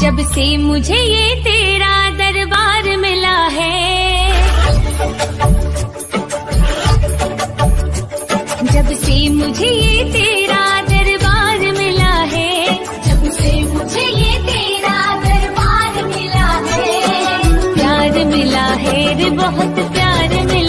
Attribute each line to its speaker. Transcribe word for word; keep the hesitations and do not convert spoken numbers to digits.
Speaker 1: जब से मुझे ये तेरा दरबार मिला है, जब से मुझे ये तेरा दरबार मिला है, जब से मुझे ये तेरा दरबार मिला है, प्यार मिला है रे बहुत प्यार मिला